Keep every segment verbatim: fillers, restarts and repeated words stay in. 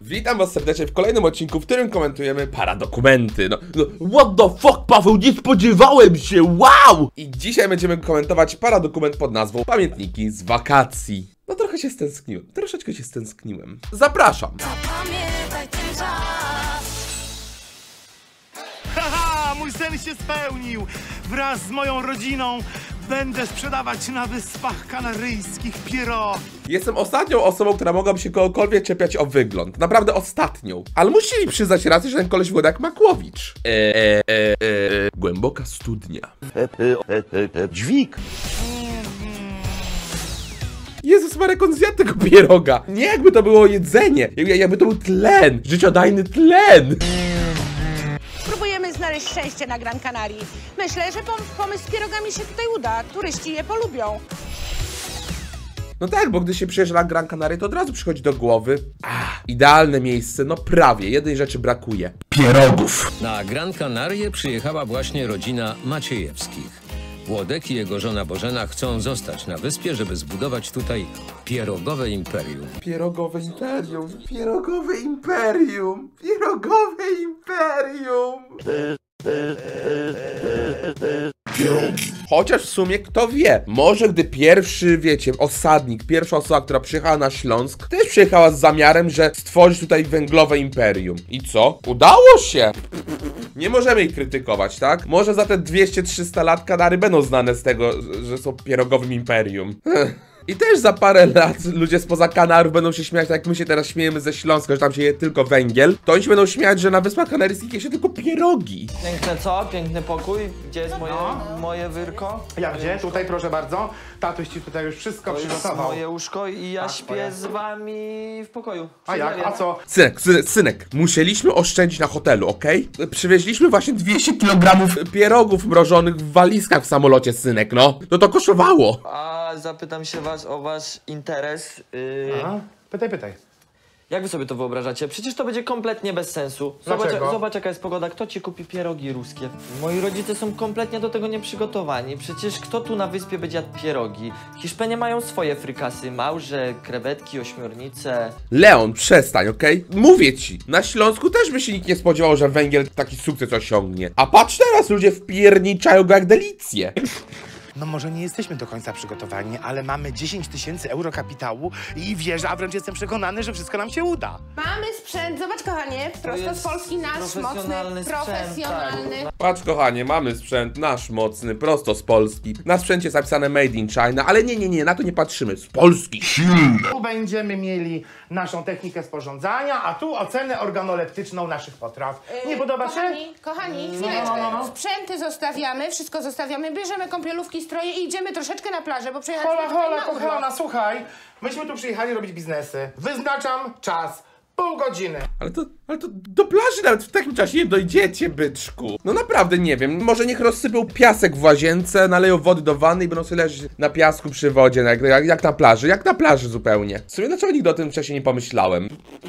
Witam was serdecznie w kolejnym odcinku, w którym komentujemy paradokumenty. No, no, what the fuck, Paweł, nie spodziewałem się, wow! I dzisiaj będziemy komentować paradokument pod nazwą Pamiętniki z wakacji. No trochę się stęskniłem, troszeczkę się stęskniłem. Zapraszam! Zapamiętaj ten czas. Haha, mój sen się spełnił! Wraz z moją rodziną będę sprzedawać na Wyspach Kanaryjskich pierogi. Jestem ostatnią osobą, która mogłaby się kogokolwiek czepiać o wygląd. Naprawdę ostatnią. Ale musieli przyznać rację, że ten koleś wygląda jak Makłowicz. Eee, e, e, e, głęboka studnia. Dźwig. Jezus Marek, on zjadł tego pieroga. Nie jakby to było jedzenie, jakby, jakby to był tlen, życiodajny tlen. Próbujemy znaleźć szczęście na Gran Canarii. Myślę, że pom pomysł z pierogami się tutaj uda. Turyści je polubią. No tak, bo gdy się przyjeżdża na Gran Canaria, to od razu przychodzi do głowy. Ah, idealne miejsce, no prawie, jednej rzeczy brakuje. Pierogów. Na Gran Canarię przyjechała właśnie rodzina Maciejewskich. Włodek i jego żona Bożena chcą zostać na wyspie, żeby zbudować tutaj pierogowe imperium. Pierogowe imperium, pierogowe imperium, pierogowe imperium. Chociaż w sumie kto wie, może gdy pierwszy, wiecie, osadnik, pierwsza osoba, która przyjechała na Śląsk, też przyjechała z zamiarem, że stworzyć tutaj węglowe imperium. I co? Udało się! Nie możemy ich krytykować, tak? Może za te dwieście trzysta lat Kanary będą znane z tego, że są pierogowym imperium. I też za parę lat ludzie spoza Kanarów będą się śmiać, tak jak my się teraz śmiejemy ze Śląska, że tam się je tylko węgiel, to oni się będą śmiać, że na Wyspach Kanaryjskich je się tylko pierogi. Piękne co? Piękny pokój? Gdzie jest moje, moje wyrko? Jak gdzie? Tutaj proszę bardzo. Tatuś ci tutaj już wszystko To jest przygotował. moje łóżko i ja Tak, śpię twoje. z wami w pokoju. A jak? A co? Synek, synek, synek, musieliśmy oszczędzić na hotelu, okej? Okay? Przywieźliśmy właśnie dwieście kilogramów pierogów mrożonych w walizkach w samolocie, synek, no. No to kosztowało. A zapytam się was o wasz interes. Yy, A? Pytaj, pytaj. jak wy sobie to wyobrażacie? Przecież to będzie kompletnie bez sensu. Zobacz, Dlaczego? zobacz jaka jest pogoda. Kto ci kupi pierogi ruskie? Moi rodzice są kompletnie do tego nieprzygotowani. Przecież kto tu na wyspie będzie jadł pierogi? Hiszpanie mają swoje frykasy. Małże, krewetki, ośmiornice. Leon, przestań, okej? Okay? Mówię ci, na Śląsku też by się nikt nie spodziewał, że węgiel taki sukces osiągnie. A patrz teraz, ludzie wpierniczają go jak delicję. No może nie jesteśmy do końca przygotowani, ale mamy dziesięć tysięcy euro kapitału i wierzę, a wręcz jestem przekonany, że wszystko nam się uda. Mamy sprzęt, zobacz kochanie, prosto jest z Polski nasz mocny, profesjonalny sprzęt, profesjonalny. tak. Patrz, kochanie, mamy sprzęt nasz mocny, prosto z Polski. Na sprzęcie jest napisane Made in China, ale nie, nie, nie, na to nie patrzymy. Z Polski. Tu będziemy mieli naszą technikę sporządzania, a tu ocenę organoleptyczną naszych potraw. Nie podoba się? Kochani, kochani, chwileczkę. no, no, no. Sprzęty zostawiamy, wszystko zostawiamy, bierzemy kąpielówki, stroje i idziemy troszeczkę na plażę, bo przyjechaliśmy Hola, tutaj hola, na urlop. kochana, słuchaj. Myśmy tu przyjechali robić biznesy. Wyznaczam czas. Pół godziny. Ale to, ale to do plaży nawet w takim czasie nie dojdziecie, byczku. No naprawdę nie wiem, może niech rozsypią piasek w łazience, naleją wody do wanny i będą sobie leżeć na piasku przy wodzie, jak, jak, jak na plaży, jak na plaży zupełnie. W sumie dlaczego nigdy o tym wcześniej nie pomyślałem?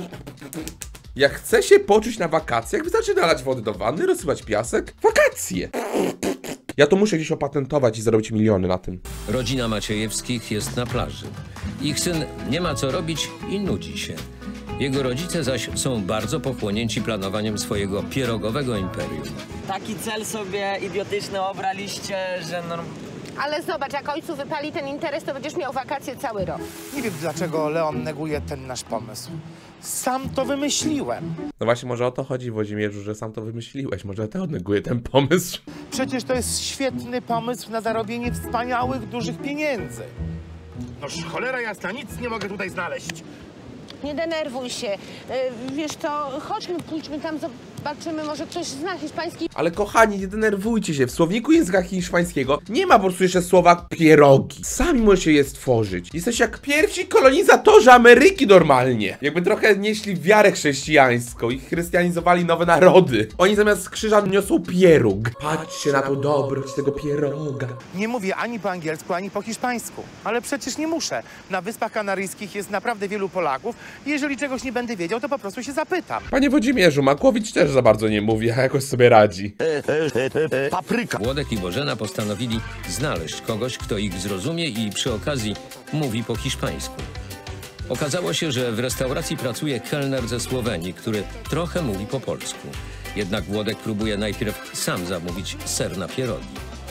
Jak chce się poczuć na wakacjach, wystarczy nalać wody do wanny, rozsypać piasek. Wakacje! Ja to muszę gdzieś opatentować i zarobić miliony na tym. Rodzina Maciejewskich jest na plaży. Ich syn nie ma co robić i nudzi się. Jego rodzice zaś są bardzo pochłonięci planowaniem swojego pierogowego imperium. Taki cel sobie idiotyczny obraliście, że norm... Ale zobacz, jak ojcu wypali ten interes, to będziesz miał wakacje cały rok. Nie wiem, dlaczego Leon neguje ten nasz pomysł. Sam to wymyśliłem. No właśnie, może o to chodzi, Włodzimierzu, że sam to wymyśliłeś. Może ty odneguję ten pomysł. Przecież to jest świetny pomysł na zarobienie wspaniałych, dużych pieniędzy. Noż cholera jasna, nic nie mogę tutaj znaleźć. Nie denerwuj się. Yy, wiesz co, chodźmy, pójdźmy tam, zobaczymy, może ktoś zna hiszpański. Ale kochani, nie denerwujcie się. W słowniku języka hiszpańskiego nie ma po prostu jeszcze słowa pierogi. Sami możecie je stworzyć. Jesteście jak pierwsi kolonizatorzy Ameryki normalnie. Jakby trochę nieśli wiarę chrześcijańską i chrystianizowali nowe narody. Oni zamiast krzyża niosą pieróg. Patrzcie na tą dobroć tego pieroga. Nie mówię ani po angielsku, ani po hiszpańsku. Ale przecież nie muszę. Na Wyspach Kanaryjskich jest naprawdę wielu Polaków. Jeżeli czegoś nie będę wiedział, to po prostu się zapytam. Panie Włodzimierzu, Makłowicz też za bardzo nie mówi, a jakoś sobie radzi. Papryka. Włodek i Bożena postanowili znaleźć kogoś, kto ich zrozumie i przy okazji mówi po hiszpańsku. Okazało się, że w restauracji pracuje kelner ze Słowenii, który trochę mówi po polsku. Jednak Włodek próbuje najpierw sam zamówić ser na pierogi.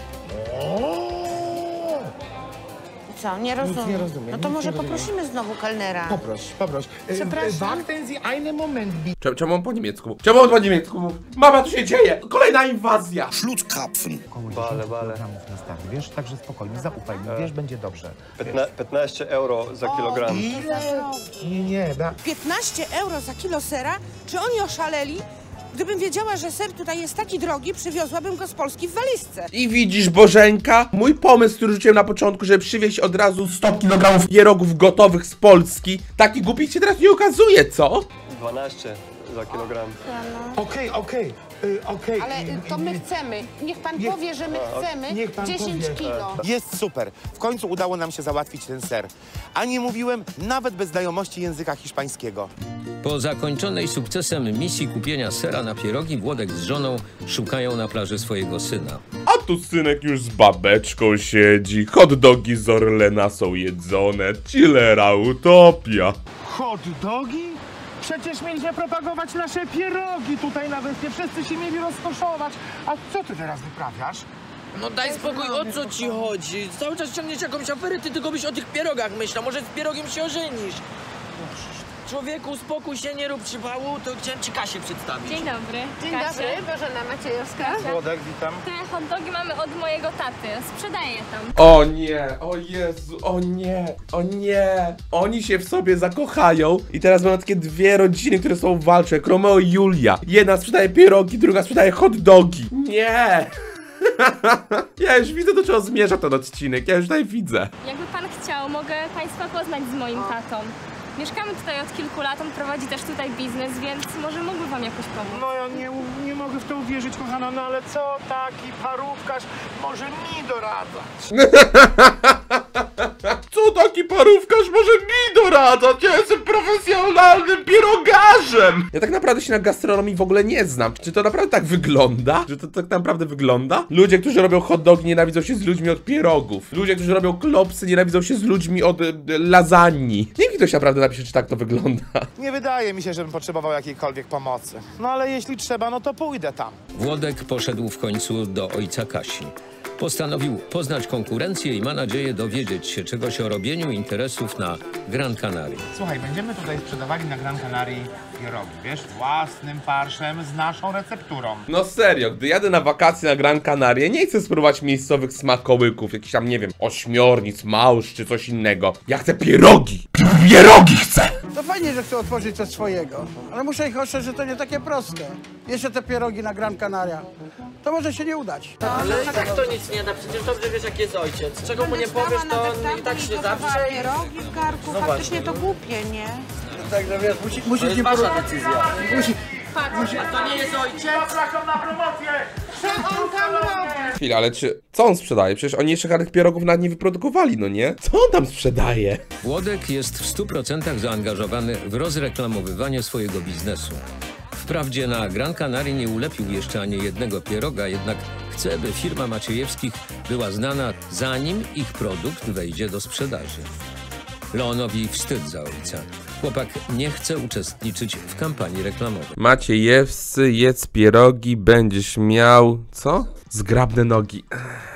Co, nie rozumiem? nie rozumiem, No to nic może nie rozumiem. poprosimy znowu kelnera. Poproś, poproś. E, Przepraszam. Warten Sie einen Moment, bitte. Czemu, czemu on po niemiecku mówi? Czemu on po niemiecku mówi? Mama, tu się dzieje! Kolejna inwazja! Schlutzkrapfen. Bale, bale. Na start, wiesz, także spokojnie, zaufaj mi, wiesz, będzie dobrze. Piętna, piętnaście euro za kilogram. Ile? Nie, nie, da. piętnaście euro za kilo sera? Czy oni oszaleli? Gdybym wiedziała, że ser tutaj jest taki drogi, przywiozłabym go z Polski w walizce. I widzisz, Bożenka, mój pomysł, który rzuciłem na początku, żeby przywieźć od razu sto kilogramów pierogów gotowych z Polski, taki głupi się teraz nie okazuje, co? dwanaście za kilogram. Okej, okej, y, okej. Ale y, to my chcemy. Niech pan Niech- powie, że my chcemy niech pan dziesięć powie. kilo. Jest super. W końcu udało nam się załatwić ten ser. A nie mówiłem nawet bez znajomości języka hiszpańskiego. Po zakończonej sukcesem misji kupienia sera na pierogi, Włodek z żoną szukają na plaży swojego syna. A tu synek już z babeczką siedzi, hot dogi z Orlena są jedzone, chillera utopia. Hot dogi? Przecież mieliśmy propagować nasze pierogi tutaj na wyspie. Wszyscy się mieli rozkoszować. A co ty teraz wyprawiasz? No daj spokój, o co ci chodzi? Cały czas ciągniesz jakąś aferę, ty tylko byś o tych pierogach myślał. Może z pierogiem się ożenisz. Człowieku, uspokój się, nie rób przypału, to chciałem ci Kasię przedstawić. Dzień dobry. Dzień Kasia. dobry, Bożena Maciejowska. Włodek, witam. Te hot dogi mamy od mojego taty. Sprzedaję je tam. O nie, o Jezu, o nie, o nie. Oni się w sobie zakochają i teraz będą takie dwie rodziny, które są walczą, jak Romeo i Julia. Jedna sprzedaje pierogi, druga sprzedaje hot dogi. Nie. Ja już widzę, do czego zmierza ten odcinek, ja już tutaj widzę. Jakby pan chciał, mogę państwa poznać z moim tatą. Mieszkamy tutaj od kilku lat, on prowadzi też tutaj biznes, więc może mógłby wam jakoś pomóc. No ja nie, nie mogę w to uwierzyć, kochana, no ale co taki parówkarz może mi doradzać? Co taki parówkarz może mi doradzać? Ja jestem profesjonalnym pierogarzem! Ja tak naprawdę się na gastronomii w ogóle nie znam. Czy to naprawdę tak wygląda? Czy to tak naprawdę wygląda? Ludzie, którzy robią hot dogi, nienawidzą się z ludźmi od pierogów. Ludzie, którzy robią klopsy, nienawidzą się z ludźmi od y, lasagne. Niech mi ktoś naprawdę napisze, czy tak to wygląda. Nie wydaje mi się, żebym potrzebował jakiejkolwiek pomocy. No ale jeśli trzeba, no to pójdę tam. Włodek poszedł w końcu do ojca Kasi. Postanowił poznać konkurencję i ma nadzieję dowiedzieć się czegoś o robieniu interesów na Gran Canaria. Słuchaj, będziemy tutaj sprzedawali na Gran Canarii pierogi, wiesz, własnym parszem, z naszą recepturą. No serio, gdy jadę na wakacje na Gran Canaria, nie chcę spróbować miejscowych smakołyków, jakichś tam, nie wiem, ośmiornic, małż czy coś innego. Ja chcę pierogi! Pierogi chcę! To fajnie, że chcę otworzyć coś swojego, ale muszę ich ostrzeżyć, że to nie takie proste. Jeszcze te pierogi na Gran Canaria. To może się nie udać. Ale i tak to nic nie da, przecież dobrze wiesz jak jest ojciec. Czego mu nie powiesz, to on i tak się zawsze... Pierogi w garku, faktycznie to głupie, nie? Także wiesz, musi, To musisz jest nie wasza porozmawiać. decyzja. Musi, A to nie jest ojciec? Zapraszam na promocję! Co on tam robi? Chwila, ale czy... Co on sprzedaje? Przecież oni jeszcze żadnych pierogów nawet nie wyprodukowali, no nie? Co on tam sprzedaje? Włodek jest w stu procentach zaangażowany w rozreklamowywanie swojego biznesu. Wprawdzie na Gran Canaria nie ulepił jeszcze ani jednego pieroga, jednak chce, by firma Maciejewskich była znana, zanim ich produkt wejdzie do sprzedaży. Leonowi wstyd za ojca. Chłopak nie chce uczestniczyć w kampanii reklamowej. Maciejewscy, jedz pierogi, będziesz miał... Co? Zgrabne nogi.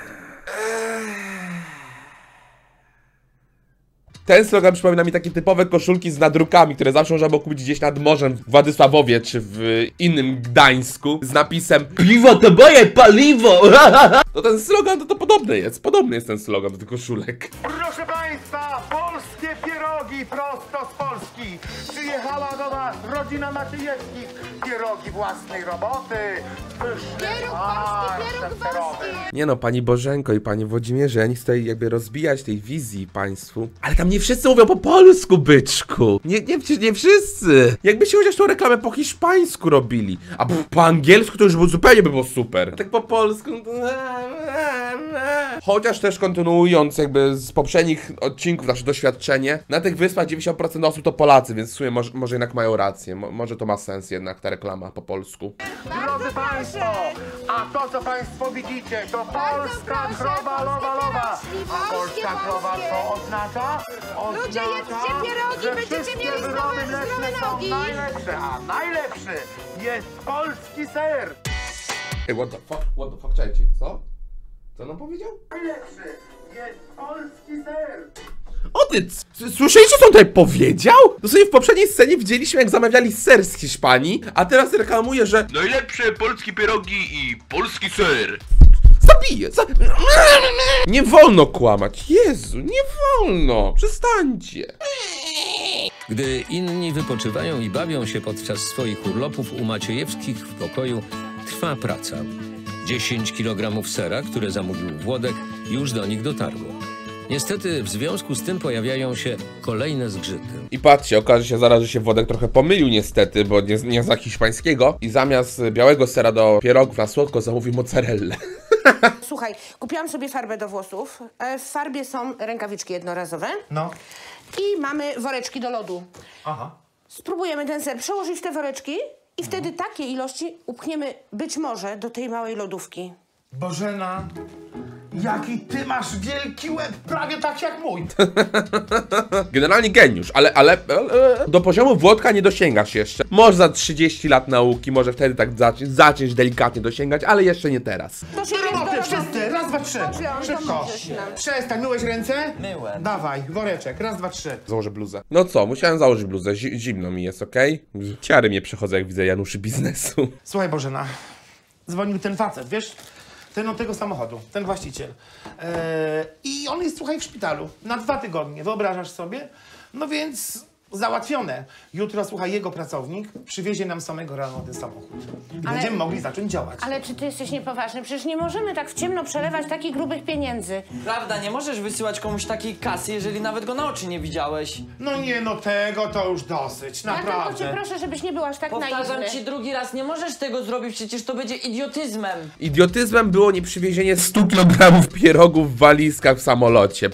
Ten slogan przypomina mi takie typowe koszulki z nadrukami, które zawsze można było kupić gdzieś nad morzem w Władysławowie czy w innym Gdańsku z napisem "Piwo to moje paliwo!" To ten slogan to, to podobny jest, podobny jest ten slogan do tych koszulek. Proszę Państwa, polskie pierogi prosto z Polski. Przyjechała do nas rodzina Maciejewskich. Pierogi własnej roboty. Pyszne, smaczne, serowe. Nie no, pani Bożenko i panie Włodzimierze, ja nie chcę tutaj jakby rozbijać tej wizji państwu, ale tam nie wszyscy mówią po polsku, byczku. Nie, nie, nie wszyscy. Jakbyście chociaż tą reklamę po hiszpańsku robili, a po, po angielsku to już było, zupełnie by było super. A tak po polsku... Chociaż też kontynuując jakby z poprzednich odcinków nasze doświadczenie, na tych wyspach dziewięćdziesiąt procent osób to Polacy, więc w sumie może może, może jednak mają rację, Mo, może to ma sens jednak ta reklama po polsku. Drodzy Państwo, a to co Państwo widzicie, to polska krowa lowa lowa. A polska krowa co oznacza? Ludzie, Oznacza, jedzcie pierogi, że będziecie wszystkie mieli zdrowe- wyroby zdrowe mleczne są nogi. najlepsze, a najlepszy jest polski ser. Ej, what the fuck, what the fuck, czekajcie, co? Co on powiedział? Najlepszy jest polski ser. O ty, c- słyszeliście co on tutaj powiedział? To sobie w poprzedniej scenie widzieliśmy jak zamawiali ser z Hiszpanii, a teraz reklamuje, że najlepsze polskie pierogi i polski ser. Zabiję, za... Nie wolno kłamać, Jezu, nie wolno, przestańcie. Gdy inni wypoczywają i bawią się podczas swoich urlopów, u Maciejewskich w pokoju trwa praca. dziesięć kilogramów sera, które zamówił Włodek, już do nich dotarło. Niestety w związku z tym pojawiają się kolejne zgrzyty. I patrzcie, okaże się zaraz, że się Włodek trochę pomylił niestety, bo nie, nie zna hiszpańskiego i zamiast białego sera do pierogów na słodko zamówił mozzarellę. Słuchaj, kupiłam sobie farbę do włosów. E, W farbie są rękawiczki jednorazowe. No. I mamy woreczki do lodu. Aha. Spróbujemy ten ser przełożyć w te woreczki i wtedy takie ilości upchniemy być może do tej małej lodówki. Bożena, jaki ty masz wielki łeb, prawie tak jak mój. Generalnie geniusz, ale, ale, ale do poziomu Włodka nie dosięgasz jeszcze. Może za trzydzieści lat nauki, może wtedy tak zacząć, zacząć delikatnie dosięgać, ale jeszcze nie teraz. To się Do roboty, jest do wszyscy, raz, dwa, trzy. Dobrze, on Szybko. pomożesz nam. Przestań, myłeś ręce? Myłem. Dawaj, woreczek, raz, dwa, trzy. Założę bluzę. No co, musiałem założyć bluzę, Zi zimno mi jest, okej? Okay? Ciary mnie przechodzą, jak widzę Januszy biznesu. Słuchaj Bożena, dzwonił ten facet, wiesz? Ten od tego samochodu, ten właściciel. Eee, I on jest, słuchaj, w szpitalu na dwa tygodnie, wyobrażasz sobie? No więc załatwione. Jutro, słuchaj, jego pracownik przywiezie nam samego rano ten samochód. I Ale- będziemy mogli zacząć działać. Ale czy ty jesteś niepoważny? Przecież nie możemy tak w ciemno przelewać takich grubych pieniędzy. Prawda, nie możesz wysyłać komuś takiej kasy, jeżeli nawet go na oczy nie widziałeś. No nie, no tego to już dosyć, Ja tylko naprawdę. cię proszę, żebyś nie był aż tak Powtarzam naiwny. ci drugi raz, nie możesz tego zrobić, przecież to będzie idiotyzmem. Idiotyzmem było nieprzywiezienie stu kilogramów pierogów w walizkach w samolocie.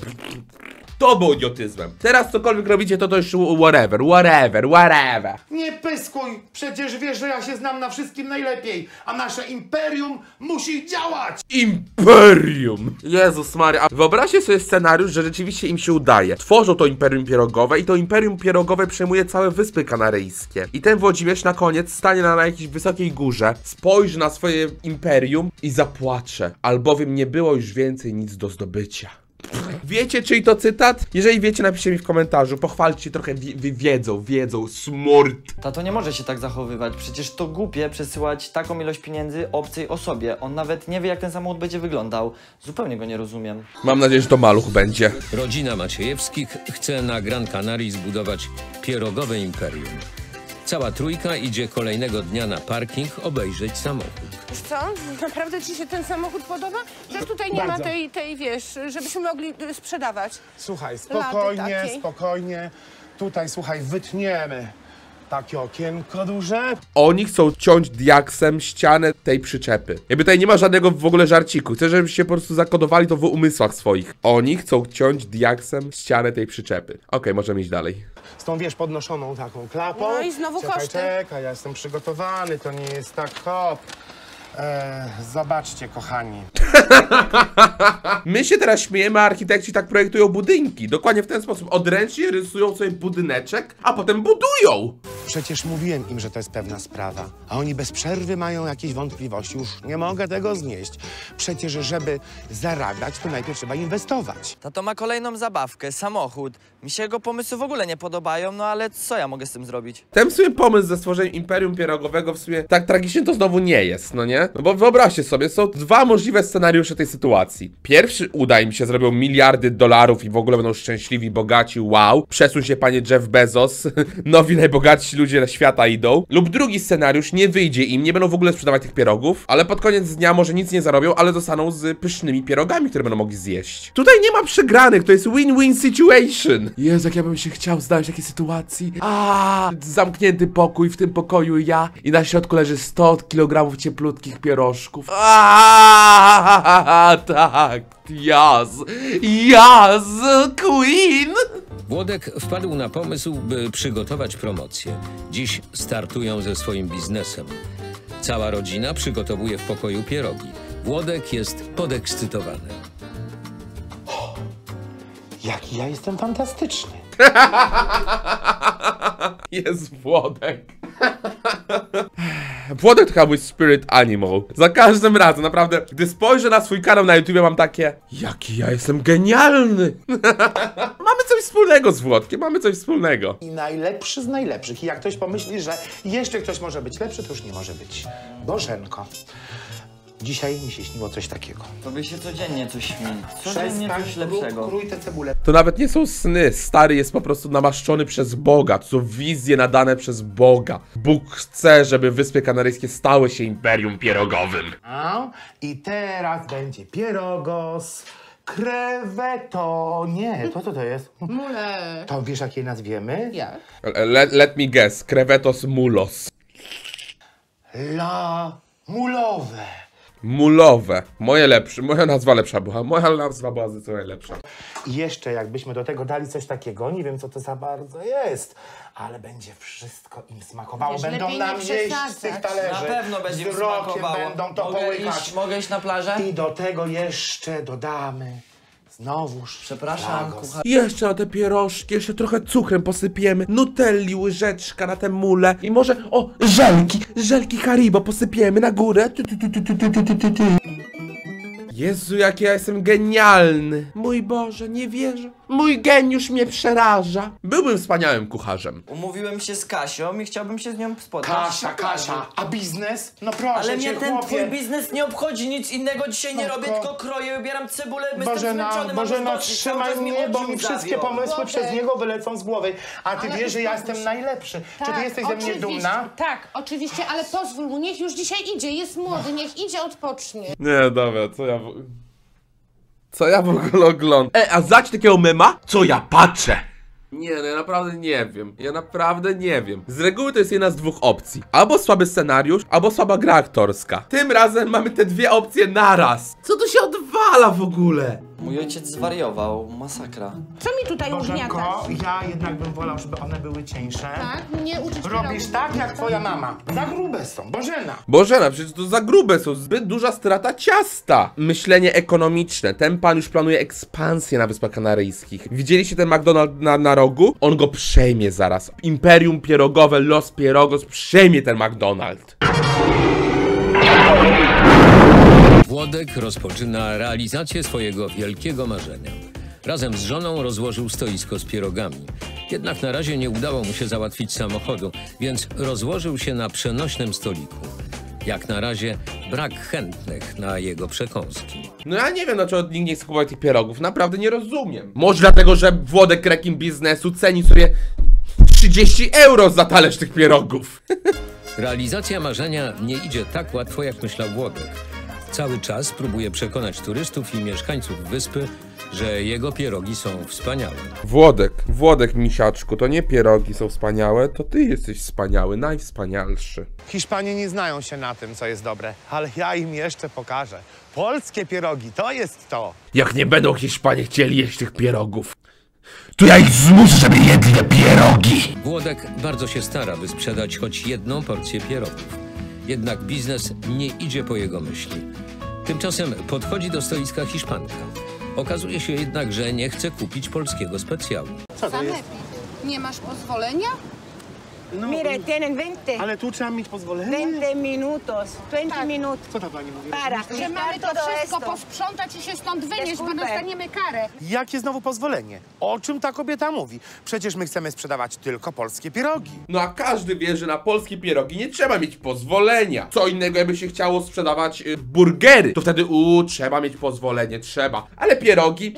To było idiotyzmem. Teraz cokolwiek robicie, to to już whatever, whatever, whatever. Nie pyskuj, przecież wiesz, że ja się znam na wszystkim najlepiej, a nasze imperium musi działać. Imperium! Jezus Maria, a wyobraźcie sobie scenariusz, że rzeczywiście im się udaje. Tworzą to Imperium Pierogowe i to Imperium Pierogowe przejmuje całe Wyspy Kanaryjskie. I ten Włodzimierz na koniec stanie na, na jakiejś wysokiej górze, spojrzy na swoje imperium i zapłacze, albowiem nie było już więcej nic do zdobycia. Wiecie, czyj to cytat? Jeżeli wiecie, napiszcie mi w komentarzu, pochwalcie trochę wi wi wiedzą, wiedzą, smurt. Tato nie może się tak zachowywać, przecież to głupie przesyłać taką ilość pieniędzy obcej osobie. On nawet nie wie, jak ten samochód będzie wyglądał. Zupełnie go nie rozumiem. Mam nadzieję, że to maluch będzie. Rodzina Maciejewskich chce na Gran Canaria zbudować pierogowe imperium. Cała trójka idzie kolejnego dnia na parking obejrzeć samochód. Wiesz co? Naprawdę ci się ten samochód podoba? Że tutaj nie Bardzo. ma tej, tej, wiesz, żebyśmy mogli y, sprzedawać. Słuchaj, Laty spokojnie, takiej. spokojnie. Tutaj, słuchaj, wytniemy takie okienko duże. Oni chcą ciąć diaksem ścianę tej przyczepy. Jakby tutaj nie ma żadnego w ogóle żarciku. Chcę, żebyście po prostu zakodowali to w umysłach swoich. Oni chcą ciąć diaksem ścianę tej przyczepy. Okej, możemy iść dalej. Z tą, wiesz, podnoszoną taką klapą. No i znowu czekaj, koszty. Czekaj, ja jestem przygotowany, to nie jest tak hop. Eee, zobaczcie, kochani. My się teraz śmiejemy, a architekci tak projektują budynki. Dokładnie w ten sposób. Odręcznie rysują sobie budyneczek, a potem budują. Przecież mówiłem im, że to jest pewna sprawa, a oni bez przerwy mają jakieś wątpliwości. Już nie mogę tego znieść. Przecież, żeby zarabiać, to najpierw trzeba inwestować. Tato ma kolejną zabawkę, samochód. Mi się jego pomysły w ogóle nie podobają, no ale co ja mogę z tym zrobić? Ten w sumie pomysł ze stworzeniem Imperium Pierogowego w sumie tak tragicznie to znowu nie jest, no nie? No bo wyobraźcie sobie, są dwa możliwe scenariusze tej sytuacji. Pierwszy uda im się, zrobią miliardy dolarów i w ogóle będą szczęśliwi, bogaci, wow. Przesuń się, panie Jeff Bezos, nowi najbogatsi ludzie na świata idą. Lub drugi scenariusz, nie wyjdzie im, nie będą w ogóle sprzedawać tych pierogów, ale pod koniec dnia może nic nie zarobią, ale zostaną z pysznymi pierogami, które będą mogli zjeść. Tutaj nie ma przegranych, to jest win-win situation. Jezu, jak ja bym się chciał znaleźć w takiej sytuacji. A, zamknięty pokój, w tym pokoju ja i na środku leży sto kilogramów cieplutkich pierożków. A, tak, jaz, jaz, queen. Włodek wpadł na pomysł, by przygotować promocję. Dziś startują ze swoim biznesem. Cała rodzina przygotowuje w pokoju pierogi. Włodek jest podekscytowany. Jaki ja jestem fantastyczny. Jest Włodek. Włodek to chyba mój spirit animal. Za każdym razem, naprawdę, gdy spojrzę na swój kanał na YouTubie, mam takie, jaki ja jestem genialny. Mamy coś wspólnego z Włodkiem, mamy coś wspólnego. I najlepszy z najlepszych. I jak ktoś pomyśli, że jeszcze ktoś może być lepszy, to już nie może być. Bożenko. Dzisiaj mi się śniło coś takiego. Tobie się codziennie coś śni. Codziennie coś lepszego. Krój tę cebulę. To nawet nie są sny, stary jest po prostu namaszczony przez Boga. To są wizje nadane przez Boga. Bóg chce, żeby Wyspy Kanaryjskie stały się imperium pierogowym. A, i teraz będzie pierogos, kreweto. Nie, to co to jest? Mule. To wiesz, jak je nazwiemy? Jak? Let, let me guess, krewetos mulos. La mulowe. Mulowe. Moje lepsze, moja nazwa lepsza była. Moja nazwa była zdecydowanie lepsza. I jeszcze jakbyśmy do tego dali coś takiego, nie wiem co to za bardzo jest, ale będzie wszystko im smakowało. Wiesz, będą lepiej nam nie jeść z przesadzać. tych talerzy. Na pewno będzie im Wzrokiem smakowało. będą to Mogę połykać. iść, mogę iść na plażę? I do tego jeszcze dodamy znowuż Przepraszam, flagos. kucharz. Jeszcze na te pierożki, jeszcze trochę cukrem posypiemy. Nutelli, łyżeczka na te mule. I może, o, żelki, żelki Haribo posypiemy na górę. Tu, tu, tu, tu, tu, tu, tu, tu, tu. Jezu, jaki ja jestem genialny. Mój Boże, nie wierzę. Mój geniusz mnie przeraża. Byłbym wspaniałym kucharzem. Umówiłem się z Kasią i chciałbym się z nią spotkać. Kasia, Kasia, a biznes? No proszę Ale mnie cię, ten chłopie. twój biznes nie obchodzi, nic innego dzisiaj nie robię, Matko. tylko kroję, ubieram cebulę, jestem Bożena, zmęczony, mam Bożena, już dosyć, cały trzymaj czas mi mnie, bo oczy mi wszystkie zawią. pomysły Włodek. przez niego wylecą z głowy. A ty Ale wiesz, że ja uspokój jestem się. najlepszy. Czy ty Tak, jesteś ze mnie oczywiście. dumna? Tak, oczywiście, ale pozwól mu, niech już dzisiaj idzie, jest młody, niech idzie, odpocznie. Nie, dobra, co ja... w- Co ja w ogóle oglądam? E, a zać takiego mema? Co ja patrzę? Nie, no ja naprawdę nie wiem. Ja naprawdę nie wiem. Z reguły to jest jedna z dwóch opcji. Albo słaby scenariusz, albo słaba gra aktorska. Tym razem mamy te dwie opcje naraz. Co tu się odwala w ogóle? Mój ojciec zwariował, masakra. Co mi tutaj Bożenko, ugniatasz? ja jednak bym wolał, żeby one były cieńsze. Tak, mnie uczyć Robisz pierogów. tak, jak twoja mama. Za grube są, Bożena. Bożena, przecież to za grube są, zbyt duża strata ciasta. Myślenie ekonomiczne. Ten pan już planuje ekspansję na Wyspach Kanaryjskich. Widzieliście ten McDonald's na, na rogu? On go przejmie zaraz. Imperium pierogowe, Los Pierogos przejmie ten McDonald's. Włodek rozpoczyna realizację swojego wielkiego marzenia. Razem z żoną rozłożył stoisko z pierogami. Jednak na razie nie udało mu się załatwić samochodu, więc rozłożył się na przenośnym stoliku. Jak na razie brak chętnych na jego przekąski. No ja nie wiem, dlaczego nikt nie chce kupować tych pierogów. Naprawdę nie rozumiem. Może dlatego, że Włodek, rekin biznesu, ceni sobie trzydzieści euro za talerz tych pierogów. Realizacja marzenia nie idzie tak łatwo, jak myślał Włodek. Cały czas próbuje przekonać turystów i mieszkańców wyspy, że jego pierogi są wspaniałe. Włodek, Włodek, misiaczku, to nie pierogi są wspaniałe, to ty jesteś wspaniały, najwspanialszy. Hiszpanie nie znają się na tym, co jest dobre, ale ja im jeszcze pokażę. Polskie pierogi, to jest to. Jak nie będą Hiszpanie chcieli jeść tych pierogów, to ja ich zmuszę, żeby jedli te pierogi. Włodek bardzo się stara, by sprzedać choć jedną porcję pierogów. Jednak biznes nie idzie po jego myśli. Tymczasem podchodzi do stoiska Hiszpanka. Okazuje się jednak, że nie chce kupić polskiego specjału. Co to jest? Nie masz pozwolenia? No, Mire, tienen veinte, ale tu trzeba mieć pozwolenie. veinte minutos, veinte minutos Co ta pani mówi? para Że quitar mamy to todo wszystko esto. posprzątać i się stąd wynieść, bo Super. dostaniemy karę. Jakie znowu pozwolenie? O czym ta kobieta mówi? Przecież my chcemy sprzedawać tylko polskie pierogi. No a każdy wie, że na polskie pierogi nie trzeba mieć pozwolenia. Co innego, jakby się chciało sprzedawać y, burgery, to wtedy u trzeba mieć pozwolenie, trzeba. Ale pierogi...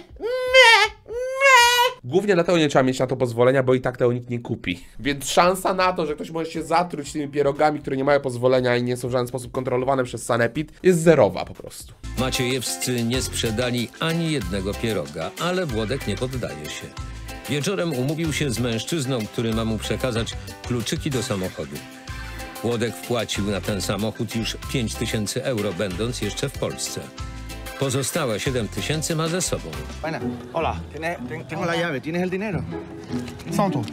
Głównie dlatego nie trzeba mieć na to pozwolenia, bo i tak tego nikt nie kupi. Więc szansa na to, że ktoś może się zatruć tymi pierogami, które nie mają pozwolenia i nie są w żaden sposób kontrolowane przez sanepid, jest zerowa po prostu. Maciejewscy nie sprzedali ani jednego pieroga, ale Włodek nie poddaje się. Wieczorem umówił się z mężczyzną, który ma mu przekazać kluczyki do samochodu. Włodek wpłacił na ten samochód już pięć tysięcy euro, będąc jeszcze w Polsce. Pozostałe siedem tysięcy ma ze sobą. Bueno, hola, Tiene, ten, tengo la llave, ¿tienes el dinero? Są tu.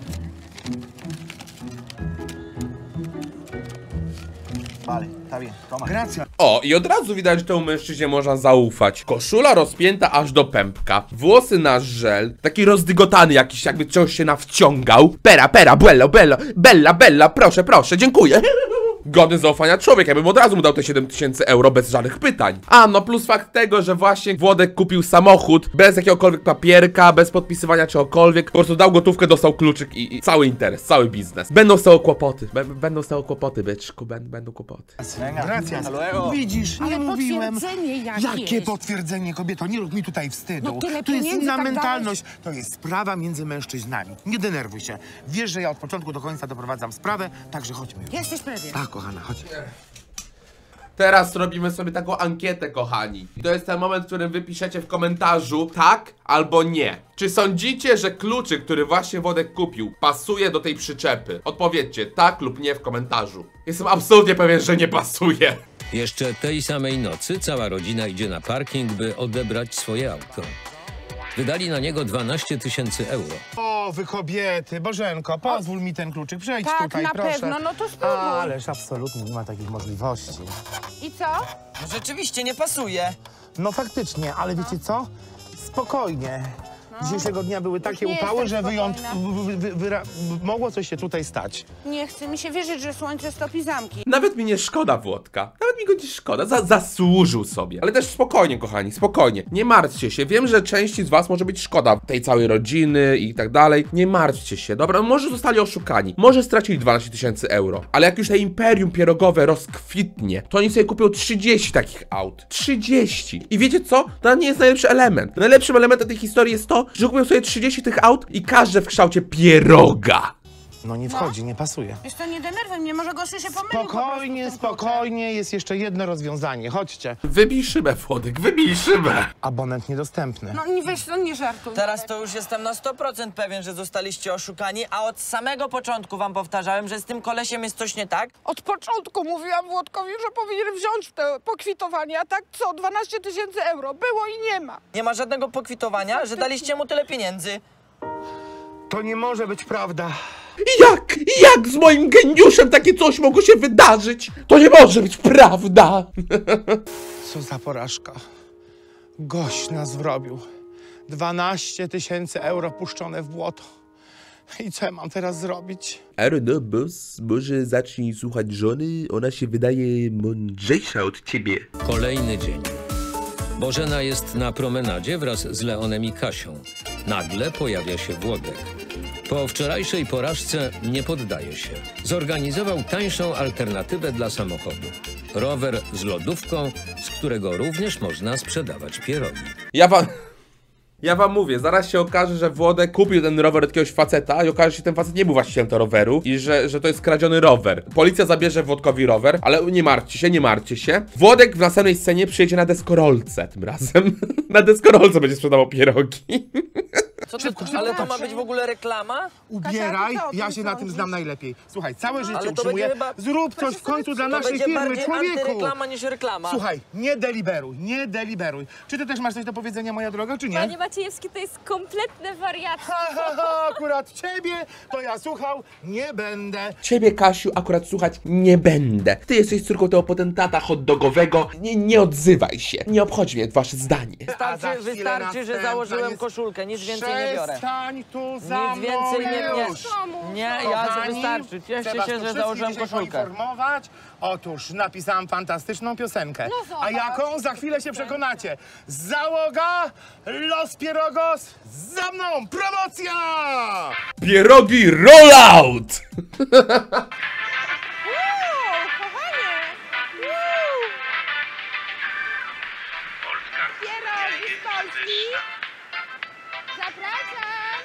Vale, está bien, toma. Gracias. O, i od razu widać, że temu mężczyźnie można zaufać. Koszula rozpięta aż do pępka, włosy na żel, taki rozdygotany jakiś, jakby coś się nawciągał. Pera, pera, bello, bello, bella, bella, proszę, proszę, dziękuję. Godny zaufania człowiek, ja bym od razu mu dał te siedem tysięcy euro bez żadnych pytań. A, no plus fakt tego, że właśnie Włodek kupił samochód bez jakiegokolwiek papierka, bez podpisywania czegokolwiek. Po prostu dał gotówkę, dostał kluczyk i, i cały interes, cały biznes. Będą z tego kłopoty, B będą z tego kłopoty, byczku, będą, będą kłopoty. Gracias. Widzisz, nie Ale mówiłem. potwierdzenie jakieś. Jakie potwierdzenie, kobieto? Nie rób mi tutaj wstydu. No tyle to jest pieniędzy inna tak mentalność. To jest sprawa między mężczyznami. Nie denerwuj się. Wiesz, że ja od początku do końca doprowadzam sprawę, także chodźmy. Jesteś pewien? Tak, kochana, chodź. Teraz robimy sobie taką ankietę, kochani. I to jest ten moment, w którym wy piszecie w komentarzu tak albo nie. Czy sądzicie, że kluczyk, który właśnie Włodek kupił, pasuje do tej przyczepy? Odpowiedzcie tak lub nie w komentarzu. Jestem absolutnie pewien, że nie pasuje. Jeszcze tej samej nocy cała rodzina idzie na parking, by odebrać swoje auto. Wydali na niego dwanaście tysięcy euro. O, wy kobiety, Bożenko, pozwól mi ten kluczyk, przejdź Tak, tutaj, na proszę. pewno, no to spróbuj. Ależ absolutnie nie ma takich możliwości. I co? No rzeczywiście nie pasuje. No faktycznie, ale wiecie co? Spokojnie. Dzisiejszego dnia były takie nie upały, jestem że wyjąt... spokojna. wy, wy, wy, mogło coś się tutaj stać. Nie chce mi się wierzyć, że słońce stopi zamki. Nawet mi nie szkoda Włodka. Nawet mi go nie szkoda. Za zasłużył sobie. Ale też spokojnie, kochani, spokojnie. Nie martwcie się. Wiem, że części z was może być szkoda tej całej rodziny i tak dalej. Nie martwcie się. Dobra, może zostali oszukani. Może stracili dwanaście tysięcy euro. Ale jak już to imperium pierogowe rozkwitnie, to oni sobie kupią trzydzieści takich aut. trzydzieści. I wiecie co? To nie jest najlepszy element. Najlepszym elementem tej historii jest to, że kupią sobie trzydzieści tych aut i każde w kształcie pieroga. No nie wchodzi, nie pasuje. Wiesz to nie denerwuj mnie, może gościu się pomylił. Spokojnie, spokojnie, jest jeszcze jedno rozwiązanie. Chodźcie. Wybij szybę, Włodek, wybij szybę. Abonent niedostępny. No nie wiesz, no nie żartuj. Teraz to już jestem na sto procent pewien, że zostaliście oszukani, a od samego początku wam powtarzałem, że z tym kolesiem jest coś nie tak. Od początku mówiłam Włodkowi, że powinien wziąć te pokwitowanie, a tak co? dwanaście tysięcy euro. Było i nie ma. Nie ma żadnego pokwitowania, że daliście mu tyle pieniędzy. To nie może być prawda. Jak? Jak z moim geniuszem takie coś mogło się wydarzyć? To nie może być prawda. Co za porażka. Gość nas wrobił. dwanaście tysięcy euro puszczone w błoto. I co ja mam teraz zrobić? Aaron, no boss, może zacznij słuchać żony, ona się wydaje mądrzejsza od ciebie. Kolejny dzień. Bożena jest na promenadzie wraz z Leonem i Kasią. Nagle pojawia się Włodek. Po wczorajszej porażce nie poddaje się. Zorganizował tańszą alternatywę dla samochodu. Rower z lodówką, z którego również można sprzedawać pierogi. Ja wam... Ja wam mówię, zaraz się okaże, że Włodek kupił ten rower od jakiegoś faceta i okaże się, że ten facet nie był właścicielem tego roweru i że, że to jest kradziony rower. Policja zabierze Włodkowi rower, ale nie martwcie się, nie martwcie się. Włodek w następnej scenie przyjedzie na deskorolce tym razem. Na deskorolce będzie sprzedawał pierogi. Co to, ale to ma być w ogóle reklama? Ubieraj, Kasia, ty co o tym ja się na tym sądzisz? znam najlepiej. Słuchaj, całe życie Ale to utrzymuję. będzie chyba- Zrób coś w końcu dla To naszej będzie firmy, bardziej człowieku. antyreklama niż reklama. Słuchaj, nie deliberuj, nie deliberuj. Czy ty też masz coś do powiedzenia, moja droga, czy nie? Panie Maciejewski, to jest kompletne wariactwo. Ha, ha, ha, akurat ciebie to ja słuchał nie będę. Ciebie, Kasiu, akurat słuchać nie będę. Ty jesteś córką tego potentata hot dogowego. Nie, nie odzywaj się. Nie obchodzi mnie wasze zdanie. A za Wystarczy, chwilę wystarczy że następna założyłem jest- koszulkę, nic więcej nie biorę. Przestań tu za Nic więcej nie, nie. już. Nie, ja to Kochani, wystarczy. Cieszcie trzeba się, tu że wszystkich założyłem dzisiaj koszulkę. poinformować. Otóż napisałam fantastyczną piosenkę. No zobacz. A jaką? Za chwilę się przekonacie. Załoga, Los Pierogos, za mną promocja! Pierogi rollout! Pierogi z Polski. Zapraszam.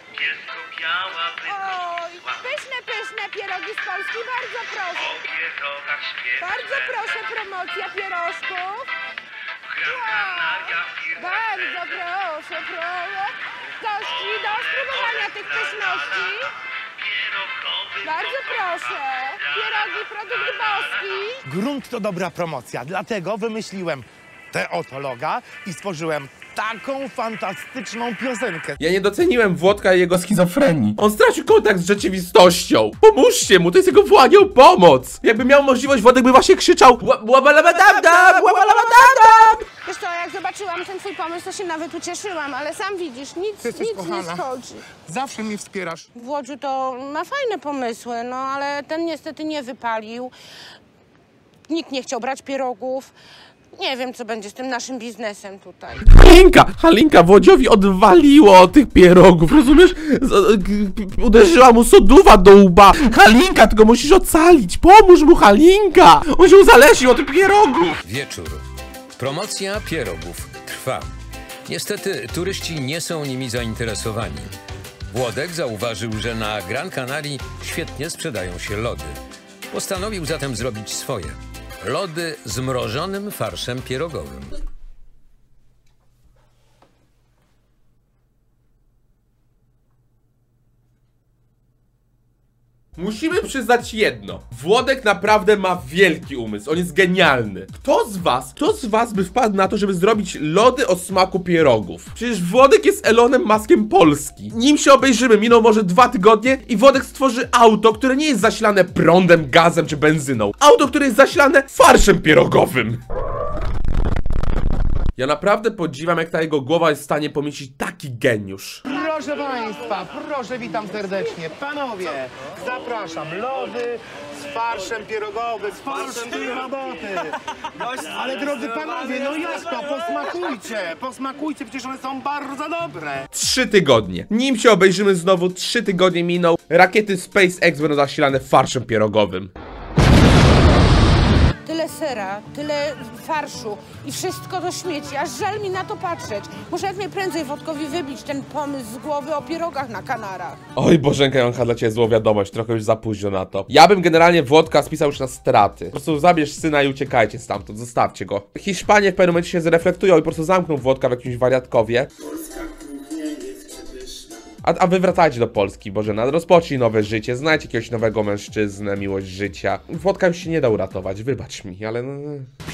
Oj, pyszne, pyszne pierogi z Polski, bardzo proszę. Bardzo proszę, promocja pierożków. Wow. Bardzo proszę, proszę. Gości do spróbowania tych pyszności. Bardzo proszę. Pierogi, produkt boski. Grunt to dobra promocja, dlatego wymyśliłem te oto loga i stworzyłem taką fantastyczną piosenkę. Ja nie doceniłem Włodka i jego schizofrenii. On stracił kontakt z rzeczywistością. Pomóżcie mu, to jest jego wołanie o pomoc. Jakby miał możliwość, Włodek by właśnie krzyczał łabalabadabdab, łabalabadabdab. Wiesz co, jak zobaczyłam ten twój pomysł, to się nawet ucieszyłam, ale sam widzisz, nic, Ty jesteś nic nie kochana. schodzi. Zawsze mnie wspierasz. Włodziu to ma fajne pomysły, no ale ten niestety nie wypalił. Nikt nie chciał brać pierogów. Nie wiem, co będzie z tym naszym biznesem tutaj. Halinka, Halinka Włodziowi odwaliło od tych pierogów, rozumiesz? Z- g- Uderzyła mu soduwa do łba. Halinka, ty go musisz ocalić, pomóż mu, Halinka. On się uzależnił od tych pierogów. Wieczór. Promocja pierogów trwa. Niestety turyści nie są nimi zainteresowani. Włodek zauważył, że na Gran Canarii świetnie sprzedają się lody. Postanowił zatem zrobić swoje. Lody z mrożonym farszem pierogowym. Musimy przyznać jedno. Włodek naprawdę ma wielki umysł. On jest genialny. Kto z was, kto z was by wpadł na to, żeby zrobić lody o smaku pierogów? Przecież Włodek jest Elonem Muskiem Polski. Nim się obejrzymy, miną może dwa tygodnie i Włodek stworzy auto, które nie jest zasilane prądem, gazem czy benzyną. Auto, które jest zasilane farszem pierogowym. Ja naprawdę podziwiam, jak ta jego głowa jest w stanie pomieścić taki geniusz. Proszę państwa, proszę, witam serdecznie. Panowie, zapraszam. Lody z farszem pierogowym, z polskiej roboty. Ale drodzy panowie, no jak to? Posmakujcie, posmakujcie, przecież one są bardzo dobre. Trzy tygodnie. Nim się obejrzymy znowu, trzy tygodnie miną. Rakiety SpaceX będą zasilane farszem pierogowym. Tyle sera, tyle farszu i wszystko do śmieci, aż żal mi na to patrzeć. Muszę jak najprędzej Włodkowi wybić ten pomysł z głowy o pierogach na Kanarach. Oj, Bożenka Jonka, dla ciebie złą wiadomość, trochę już za późno na to. Ja bym generalnie Włodka spisał już na straty. Po prostu zabierz syna i uciekajcie stamtąd, zostawcie go. Hiszpanie w pewnym momencie się zreflektują i po prostu zamkną Włodka w jakimś wariatkowie. A, a wy wracajcie do Polski, Bożena, rozpocznij nowe życie, znajdź jakiegoś nowego mężczyznę, miłość życia. Włodka już się nie da uratować, wybacz mi, ale no...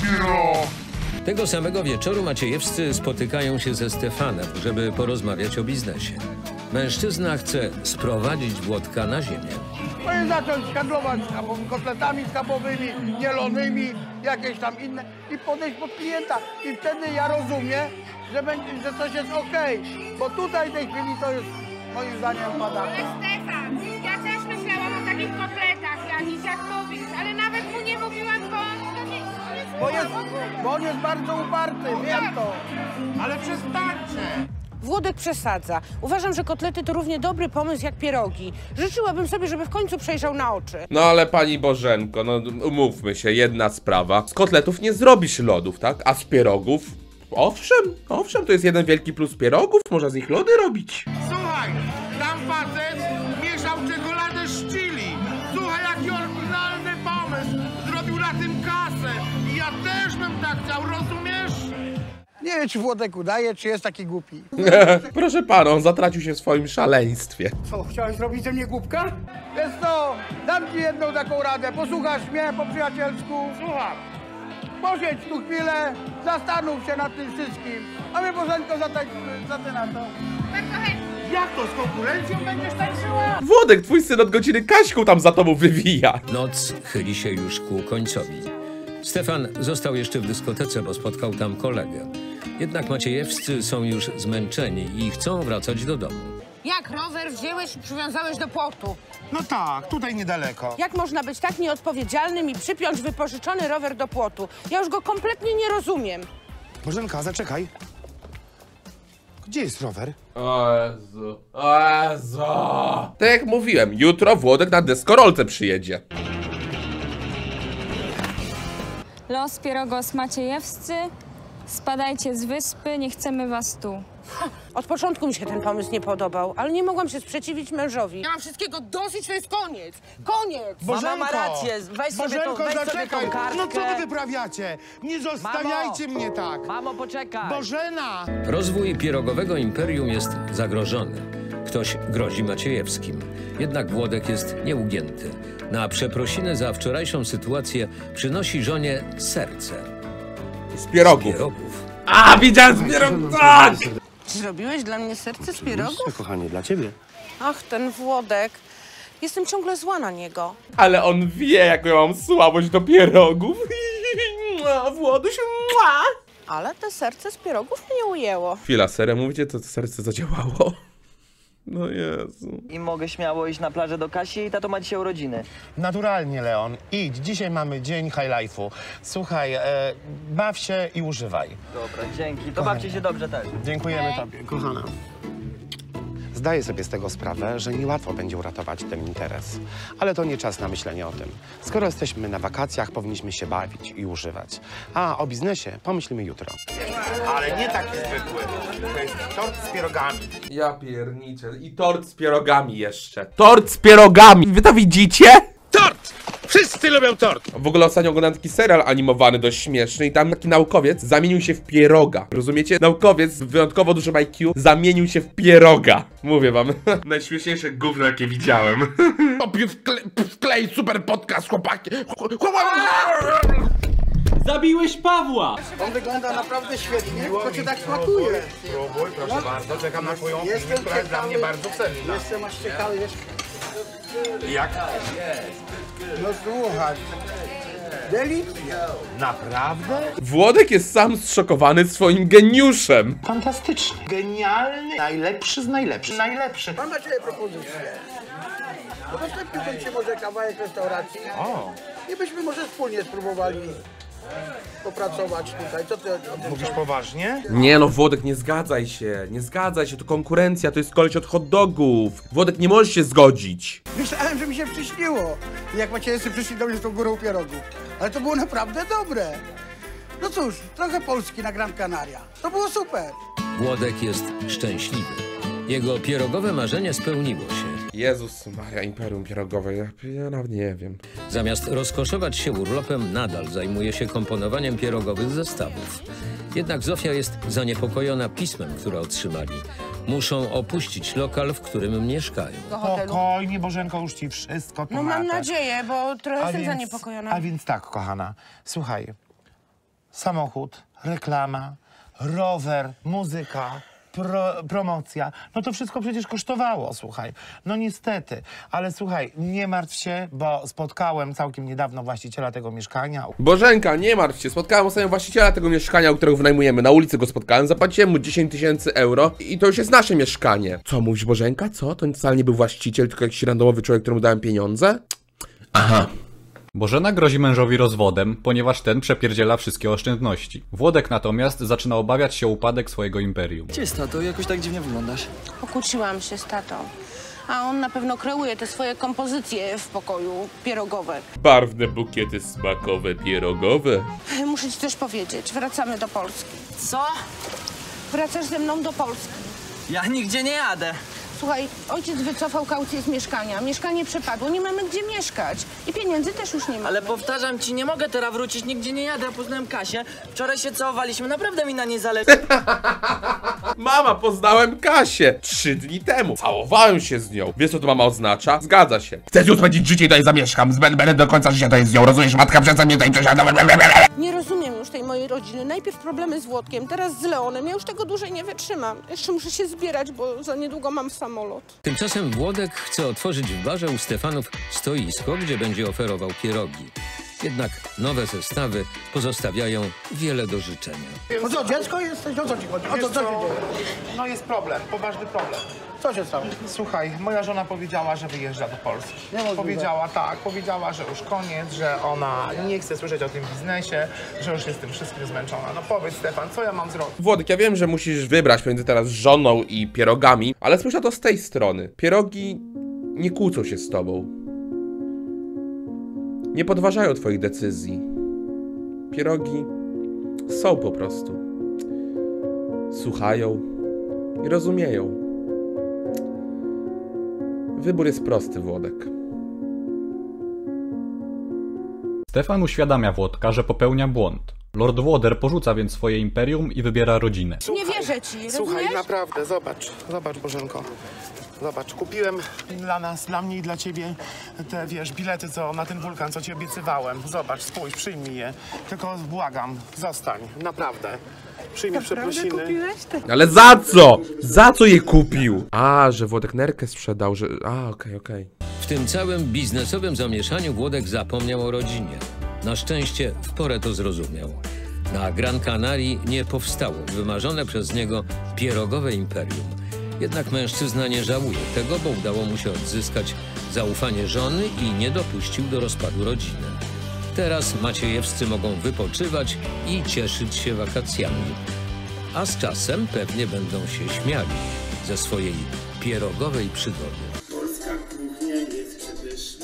Tego samego wieczoru Maciejewscy spotykają się ze Stefanem, żeby porozmawiać o biznesie. Mężczyzna chce sprowadzić Włodka na ziemię. No i zacząć handlować schabowymi, kotletami schabowymi, mielonymi, jakieś tam inne i podejść pod klienta. I wtedy ja rozumiem, że, będzie, że coś jest okej, bo tutaj w tej chwili to jest moim zdaniem pada. Ale Stefan, ja też myślałam o takich kotletach jakichś, jak mówisz, ale nawet mu nie mówiłam, bo on to nie, nie Bo, jest, bo on jest bardzo uparty, wiem to. Ale przestańcie. Włodek przesadza. Uważam, że kotlety to równie dobry pomysł jak pierogi. Życzyłabym sobie, żeby w końcu przejrzał na oczy. No ale pani Bożenko, no umówmy się, jedna sprawa. Z kotletów nie zrobisz lodów, tak? A z pierogów? Owszem, owszem, to jest jeden wielki plus pierogów, można z nich lody robić. Słuchaj, tam facet mieszał czekoladę z chili. Słuchaj, jaki oryginalny pomysł. Zrobił na tym kasę. I ja też bym tak chciał, rozumiesz? Nie wiem, czy Włodek udaje, czy jest taki głupi. Proszę pana, on zatracił się w swoim szaleństwie. Co, chciałeś zrobić ze mnie głupka? Wiesz co, dam ci jedną taką radę, posłuchasz mnie po przyjacielsku. Słucham. Posiedź tu chwilę, zastanów się nad tym wszystkim. A my, Bożenko, za, tak, za ty na to. Jak to, z konkurencją będziesz tańczyła? Włodek, twój syn od godziny Kaśką tam za tobą wywija. Noc chyli się już ku końcowi. Stefan został jeszcze w dyskotece, bo spotkał tam kolegę. Jednak Maciejewscy są już zmęczeni i chcą wracać do domu. Jak rower wzięłeś i przywiązałeś do płotu? No tak, tutaj niedaleko. Jak można być tak nieodpowiedzialnym i przypiąć wypożyczony rower do płotu? Ja już go kompletnie nie rozumiem. Bożenka, zaczekaj. Gdzie jest rower? O Jezu, o Jezu. Tak jak mówiłem, jutro Włodek na deskorolce przyjedzie. Los Pierogos Maciejewscy, spadajcie z wyspy, nie chcemy was tu. Od początku mi się ten pomysł nie podobał, ale nie mogłam się sprzeciwić mężowi. Ja mam wszystkiego dosyć, to jest koniec. Koniec! Mama ma rację, weź sobie, Bożenko, tą, weź sobie zaczekaj. tą kartkę. No co wy wyprawiacie? Nie zostawiajcie Mamo. mnie tak. Mamo, poczekaj. Bożena! Rozwój pierogowego imperium jest zagrożony. Ktoś grozi Maciejewskim. Jednak Włodek jest nieugięty. Na przeprosiny za wczorajszą sytuację przynosi żonie serce. Z pierogów. Z pierogów. A, widziałem z pierogów, tak! Zrobiłeś dla mnie serce z pierogów? Kochanie, dla ciebie. Ach, ten Włodek. Jestem ciągle zła na niego. Ale on wie, jaką ja mam słabość do pierogów. Włoduś, mua. Ale te serce z pierogów mnie ujęło. Chwila, serio mówicie, to serce zadziałało? No Jezu. I mogę śmiało iść na plażę do Kasi i tato ma dzisiaj urodziny. Naturalnie, Leon. Idź. Dzisiaj mamy dzień high life'u. Słuchaj, e, baw się i używaj. Dobra, dzięki. To bawcie się dobrze też. Dziękujemy tobie, kochana. Zdaję sobie z tego sprawę, że niełatwo będzie uratować ten interes. Ale to nie czas na myślenie o tym. Skoro jesteśmy na wakacjach, powinniśmy się bawić i używać. A o biznesie pomyślimy jutro. Ale nie taki zwykły. To jest tort z pierogami. Ja pierniczę. I tort z pierogami jeszcze. Tort z pierogami! Wy to widzicie? Tort! Wszyscy lubią tort! W ogóle ostatnio oglądałem taki serial animowany, dość śmieszny i tam taki naukowiec zamienił się w pieroga. Rozumiecie? Naukowiec z wyjątkowo dużym I Q zamienił się w pieroga. Mówię wam. Najśmieszniejsze gówno, jakie widziałem. Wklej, wklej super podcast, chłopaki. Zabiłeś Pawła! On wygląda naprawdę świetnie, to cię tak smakuje. Spróbuj, proszę bardzo, czekam na twoją opinię, Jestem która jest dla mnie ciekawy. bardzo cenna. Jestem aż ciekawy, wiesz. Jak? No słuchaj. Delicja. Naprawdę? Włodek jest sam zszokowany swoim geniuszem. Fantastyczny. Genialny. Najlepszy z najlepszych. Najlepszy. Mam dla ciebie propozycję. Udostępniłbym ci może kawałek restauracji. O. I byśmy może wspólnie spróbowali popracować tutaj. Co ty o tym Mówisz poważnie? Nie no, Włodek, nie zgadzaj się. Nie zgadzaj się, to konkurencja, to jest koleś od hot dogów. Włodek, nie możesz się zgodzić. Myślałem, że mi się przyśniło. Jak Maciejewscy przyszli do mnie z tą górą pierogów. Ale to było naprawdę dobre. No cóż, trochę Polski na Gran Canaria. To było super. Włodek jest szczęśliwy. Jego pierogowe marzenie spełniło się. Jezus Maria, imperium pierogowe, ja, ja nawet nie wiem. Zamiast rozkoszować się urlopem, nadal zajmuje się komponowaniem pierogowych zestawów. Jednak Zofia jest zaniepokojona pismem, które otrzymali. Muszą opuścić lokal, w którym mieszkają. Spokojnie, Bożenko, już ci wszystko No tłumaczę. mam nadzieję, bo trochę A jestem więc- zaniepokojona. A więc tak, kochana. Słuchaj. Samochód, reklama, rower, muzyka, pro, promocja. No to wszystko przecież kosztowało, słuchaj. No niestety. Ale słuchaj, nie martw się, bo spotkałem całkiem niedawno właściciela tego mieszkania. Bożenka, nie martw się, spotkałem ostatnio właściciela tego mieszkania, u którego wynajmujemy. Na ulicy go spotkałem, zapłaciłem mu dziesięć tysięcy euro i to już jest nasze mieszkanie. Co mówisz, Bożenka? Co? To wcale nie był właściciel, tylko jakiś randomowy człowiek, któremu dałem pieniądze? Aha. Bożena grozi mężowi rozwodem, ponieważ ten przepierdziela wszystkie oszczędności. Włodek natomiast zaczyna obawiać się o upadek swojego imperium. Gdzie jest tato? Jakoś tak dziwnie wyglądasz. Pokłóciłam się z tatą. A on na pewno kreuje te swoje kompozycje w pokoju pierogowe. Barwne bukiety smakowe, pierogowe. Muszę ci coś powiedzieć. Wracamy do Polski. Co? Wracasz ze mną do Polski. Ja nigdzie nie jadę. Słuchaj, ojciec wycofał kaucję z mieszkania. Mieszkanie przepadło, nie mamy gdzie mieszkać. I pieniędzy też już nie mamy. Ale powtarzam ci, nie mogę teraz wrócić, nigdzie nie jadę, ja poznałem Kasię. Wczoraj się całowaliśmy, naprawdę mi na nie zależy. Mama, poznałem Kasię trzy dni temu. Całowałem się z nią. Wiesz, co to mama oznacza? Zgadza się. Chcesz już spędzić życie i tutaj zamieszkam. Będę do końca życia tutaj z nią. Rozumiesz, matka przestań mnie tutaj przesiadać. Nie rozumiem już tej mojej rodziny. Najpierw problemy z Włodkiem, teraz z Leonem. Ja już tego dłużej nie wytrzymam. Jeszcze muszę się zbierać, bo za niedługo mam samolot. Tymczasem Włodek chce otworzyć w barze u Stefanów stoisko, gdzie będzie oferował pierogi. Jednak nowe zestawy pozostawiają wiele do życzenia. O co, dziecko jesteś? O co ci chodzi? O co, co się dzieje? No jest problem, poważny problem. Co się stało? Słuchaj, moja żona powiedziała, że wyjeżdża do Polski. Niemożliwe. Powiedziała tak, powiedziała, że już koniec, że ona nie chce słyszeć o tym biznesie, że już jest tym wszystkim zmęczona. No powiedz, Stefan, co ja mam zrobić? Włodek, ja wiem, że musisz wybrać między teraz żoną i pierogami, ale spójrz na to z tej strony. Pierogi nie kłócą się z tobą. Nie podważają twoich decyzji. Pierogi są po prostu. Słuchają i rozumieją. Wybór jest prosty, Włodek. Stefan uświadamia Włodka, że popełnia błąd. Lord Włoder porzuca więc swoje imperium i wybiera rodzinę. Nie wierzę ci, Słuchaj, rozumiesz? naprawdę, zobacz, zobacz, Bożenko. Zobacz, kupiłem dla nas, dla mnie i dla ciebie te, wiesz, bilety co na ten wulkan, co ci obiecywałem. Zobacz, spójrz, przyjmij je. Tylko błagam, zostań, naprawdę. Przyjmij przeprosiny. Ale za co? Za co je kupił? A, że Włodek nerkę sprzedał, że... A, okej, okej. W tym całym biznesowym zamieszaniu Włodek zapomniał o rodzinie. Na szczęście w porę to zrozumiał. Na Gran Canarii nie powstało wymarzone przez niego pierogowe imperium. Jednak mężczyzna nie żałuje tego, bo udało mu się odzyskać zaufanie żony i nie dopuścił do rozpadu rodziny. Teraz maciejewscy mogą wypoczywać i cieszyć się wakacjami. A z czasem pewnie będą się śmiali ze swojej pierogowej przygody. Polska kuchnia jest przepyszna.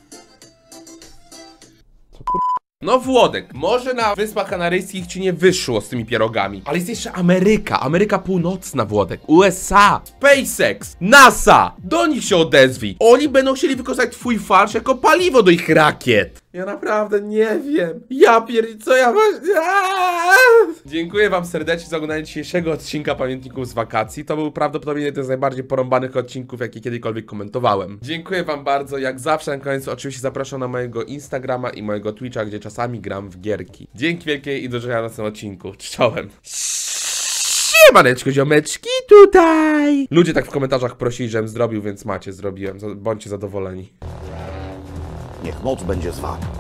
No Włodek, może na Wyspach Kanaryjskich ci nie wyszło z tymi pierogami, ale jest jeszcze Ameryka, Ameryka Północna, Włodek, U S A, SpaceX, NASA, do nich się odezwij. Oni będą chcieli wykorzystać twój farsz jako paliwo do ich rakiet. Ja naprawdę nie wiem. Ja pier... co ja właśnie... Dziękuję wam serdecznie za oglądanie dzisiejszego odcinka Pamiętników z wakacji. To był prawdopodobnie jeden z najbardziej porąbanych odcinków, jakie kiedykolwiek komentowałem. Dziękuję wam bardzo. Jak zawsze na koniec oczywiście zapraszam na mojego Instagrama i mojego Twitcha, gdzie czasami gram w gierki. Dzięki wielkie i do zobaczenia na następnym odcinku. Czołem. Siemaneczko, ziomeczki, tutaj. Ludzie tak w komentarzach prosili, żebym zrobił, więc macie, zrobiłem. Bądźcie zadowoleni. Niech moc będzie z wami.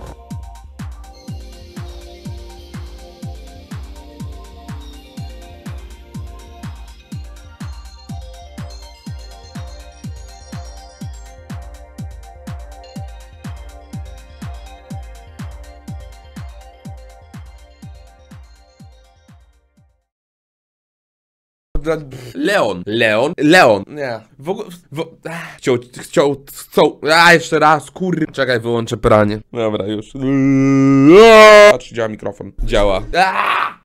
Leon, Leon, Leon, nie, w ogóle, w, ach, chciał, chciał, chcą, a jeszcze raz, kur... Czekaj, wyłączę pranie. Dobra, już. Patrz, działa mikrofon, działa. Aaaa!